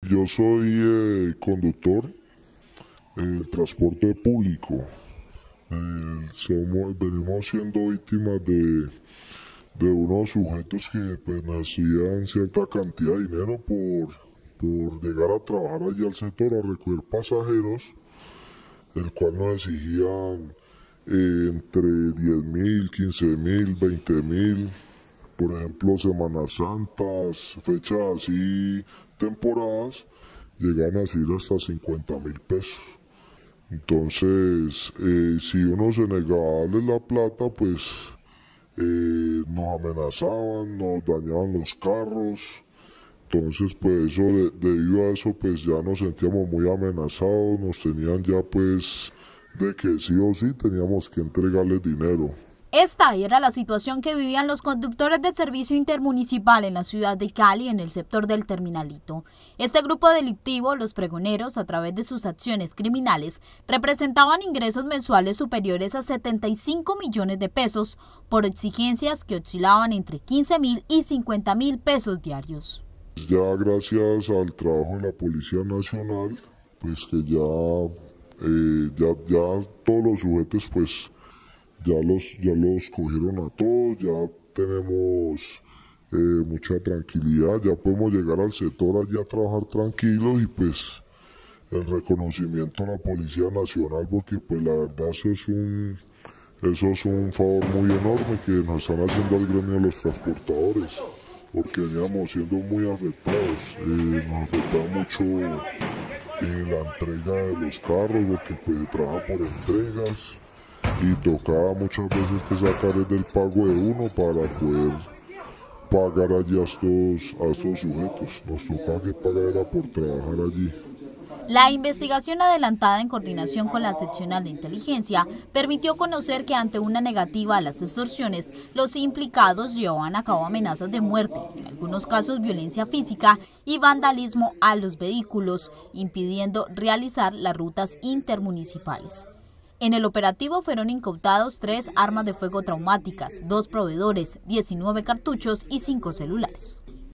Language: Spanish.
Yo soy conductor en transporte público. Venimos siendo víctimas de unos sujetos que pues, nos hacían cierta cantidad de dinero por llegar a trabajar allí al sector a recoger pasajeros, el cual nos exigían entre 10.000, 15.000, 20.000. Por ejemplo, Semanas Santas, fechas así, temporadas, llegan a ser hasta 50.000 pesos. Entonces, si uno se negaba a darle la plata, pues nos amenazaban, nos dañaban los carros. Entonces, pues eso, debido a eso, pues ya nos sentíamos muy amenazados, nos tenían ya pues de que sí o sí teníamos que entregarles dinero. Esta era la situación que vivían los conductores de servicio intermunicipal en la ciudad de Cali, en el sector del Terminalito. Este grupo delictivo, los pregoneros, a través de sus acciones criminales, representaban ingresos mensuales superiores a 75 millones de pesos por exigencias que oscilaban entre 15.000 y 50.000 pesos diarios. Ya gracias al trabajo de la Policía Nacional, pues que ya todos los sujetos pues ya los cogieron a todos, ya tenemos mucha tranquilidad, ya podemos llegar al sector allí a trabajar tranquilos y pues el reconocimiento a la Policía Nacional, porque pues la verdad eso es un favor muy enorme que nos están haciendo al gremio de los transportadores, porque veníamos siendo muy afectados, nos afectaba mucho la entrega de los carros, porque pues se trabaja por entregas y tocaba muchas veces que sacar del pago de uno para poder pagar allí a estos sujetos. Nos tocaba que pagar por trabajar allí. La investigación adelantada en coordinación con la seccional de inteligencia permitió conocer que ante una negativa a las extorsiones, los implicados llevaban a cabo amenazas de muerte, en algunos casos violencia física y vandalismo a los vehículos, impidiendo realizar las rutas intermunicipales. En el operativo fueron incautados 3 armas de fuego traumáticas, 2 proveedores, 19 cartuchos y 5 celulares.